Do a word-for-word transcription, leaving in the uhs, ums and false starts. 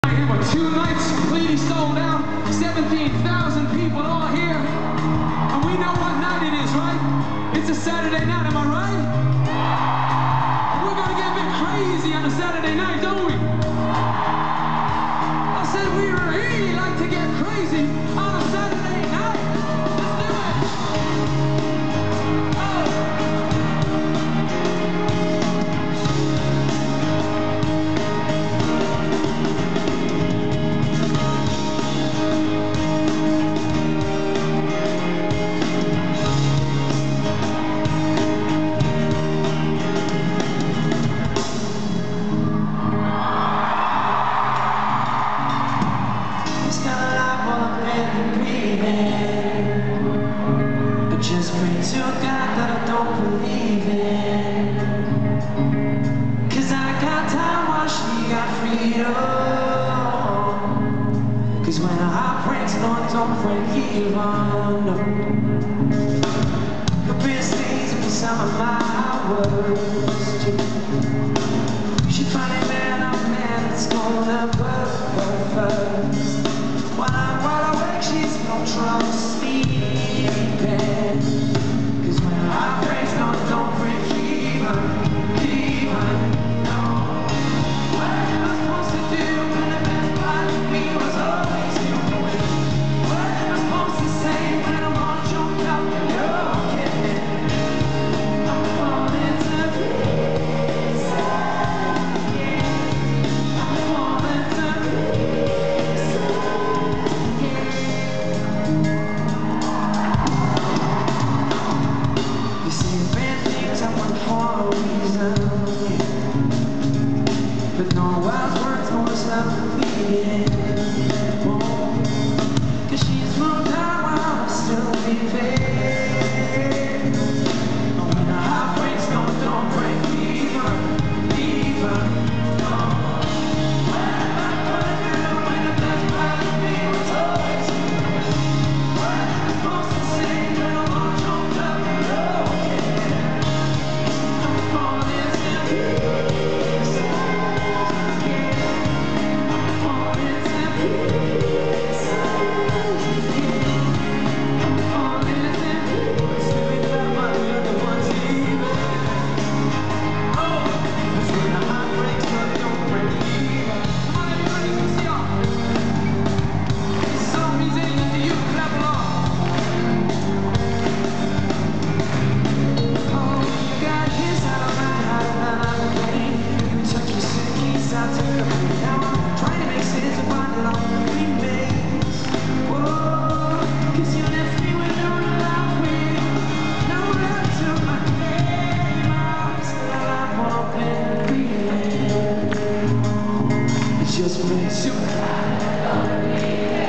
Here for two nights, completely sold out, seventeen thousand people all here. And we know what night it is, right? It's a Saturday night, am I right? We're gonna get a bit crazy on a Saturday night, don't we? I said we really like to get crazy on a Saturday night. Let's do it! Oh. Just pray to God that I don't believe in, 'cause I got time while she got freedom. 'Cause when a heart breaks, no, it don't break even, no. The best things be some of my words too. You should find a man, a man that's gonna work her first. While I'm wide awake, she's no trouble sleeping. 'Cause when her heart breaks, no, it don't break even, even, no. What am I supposed to do when the best part of me was always you? What am I supposed to say when I'm all choked up and you're okay? I'm falling to pieces, yeah. I'm falling to pieces, yeah. You say bad things happen for a reason, yeah. But no wise words, no self-defeating. Oh, 'cause she's moved on while I'm still be fair. Oh, when the heart breaks, no, don't break even, even, no. What am I gonna do when the best part of me was always you? What am I supposed to say when I'm all choked up and you're okay? I'm falling to pieces, yeah. I'm falling to pieces, yeah. I'm falling to pieces. Doing that much, you're the one leaving. Oh, 'cause when the heart breaks, no, it don't break even. Come on, everybody, let's see y'all. This song means anything to you, clap along. Oh, you got his out of my heart, and I'm getting. You took your suitcase, I took the plane. Now I'm trying to make sense of what it all remains. Whoa, 'cause you left me with no love, with no love to my name. I'm still alive, open, breathing. It's just me. Super.